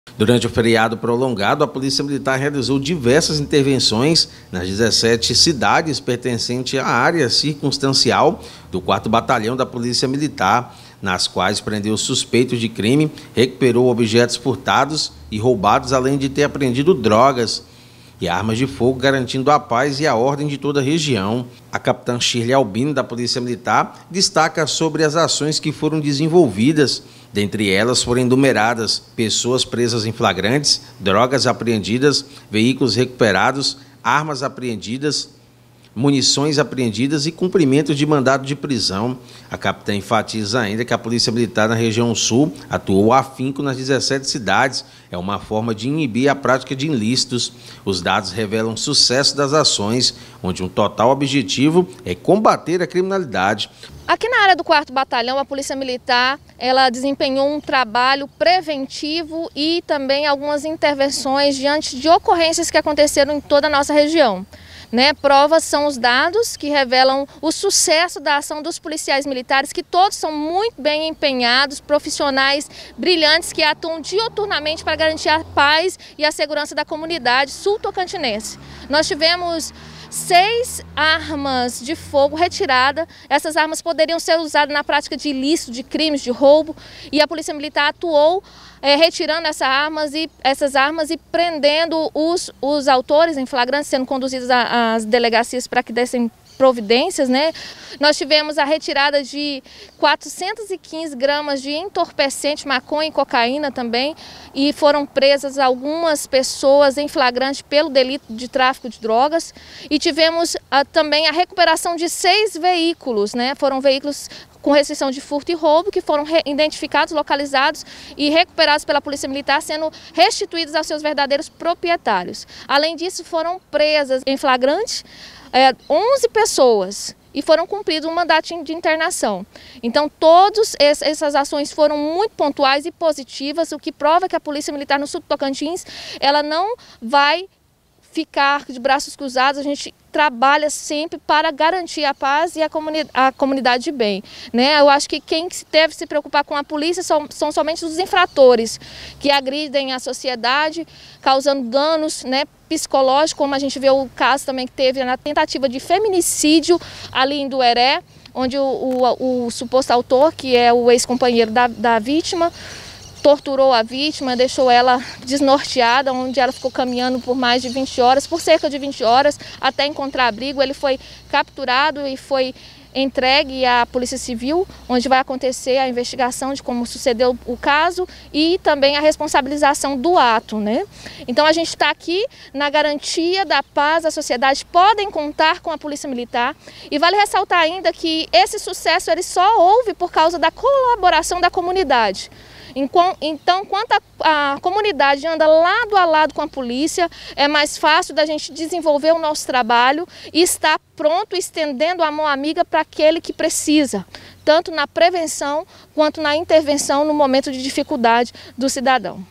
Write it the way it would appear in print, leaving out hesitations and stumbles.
Durante o feriado prolongado, a Polícia Militar realizou diversas intervenções nas 17 cidades pertencentes à área circunstancial do 4º Batalhão da Polícia Militar, nas quais prendeu suspeitos de crime, recuperou objetos furtados e roubados, além de ter apreendido drogas e armas de fogo, garantindo a paz e a ordem de toda a região. A capitã Shirley Albino, da Polícia Militar, destaca sobre as ações que foram desenvolvidas. Dentre elas foram enumeradas pessoas presas em flagrantes, drogas apreendidas, veículos recuperados, armas apreendidas, munições apreendidas e cumprimento de mandado de prisão. A capitã enfatiza ainda que a Polícia Militar na região sul atuou afinco nas 17 cidades. É uma forma de inibir a prática de ilícitos. Os dados revelam o sucesso das ações, onde um total objetivo é combater a criminalidade. Aqui na área do 4º Batalhão, a Polícia Militar ela desempenhou um trabalho preventivo e também algumas intervenções diante de ocorrências que aconteceram em toda a nossa região. Provas são os dados que revelam o sucesso da ação dos policiais militares, que todos são muito bem empenhados, profissionais brilhantes que atuam diuturnamente para garantir a paz e a segurança da comunidade sul-tocantinense. Nós tivemos 6 armas de fogo retiradas. Essas armas poderiam ser usadas na prática de ilícito, de crimes, de roubo, e a Polícia Militar atuou retirando essas armas e prendendo os autores em flagrante, sendo conduzidos às delegacias para que dessem providências. Nós tivemos a retirada de 415 gramas de entorpecente, maconha e cocaína também, e foram presas algumas pessoas em flagrante pelo delito de tráfico de drogas. E tivemos também a recuperação de 6 veículos, foram veículos com restrição de furto e roubo, que foram identificados, localizados e recuperados pela Polícia Militar, sendo restituídos aos seus verdadeiros proprietários. Além disso, foram presas em flagrante 11 pessoas e foram cumpridos um mandato de internação. Então, todas essas ações foram muito pontuais e positivas, o que prova que a Polícia Militar no sul do Tocantins ela não vai ficar de braços cruzados. A gente trabalha sempre para garantir a paz e a comunidade de bem. Eu acho que quem deve se preocupar com a polícia são somente os infratores, que agridem a sociedade, causando danos psicológicos, como a gente vê o caso também que teve na tentativa de feminicídio ali em Dueré, onde o suposto autor, que é o ex-companheiro da vítima, torturou a vítima, deixou ela desnorteada, onde ela ficou caminhando por mais de 20 horas, por cerca de 20 horas, até encontrar abrigo. Ele foi capturado e foi entregue à Polícia Civil, onde vai acontecer a investigação de como sucedeu o caso e também a responsabilização do ato. Então a gente está aqui na garantia da paz, a sociedade podem contar com a Polícia Militar, e vale ressaltar ainda que esse sucesso ele só houve por causa da colaboração da comunidade. Então, enquanto a comunidade anda lado a lado com a polícia, é mais fácil da gente desenvolver o nosso trabalho e estar pronto, estendendo a mão amiga para aquele que precisa, tanto na prevenção quanto na intervenção no momento de dificuldade do cidadão.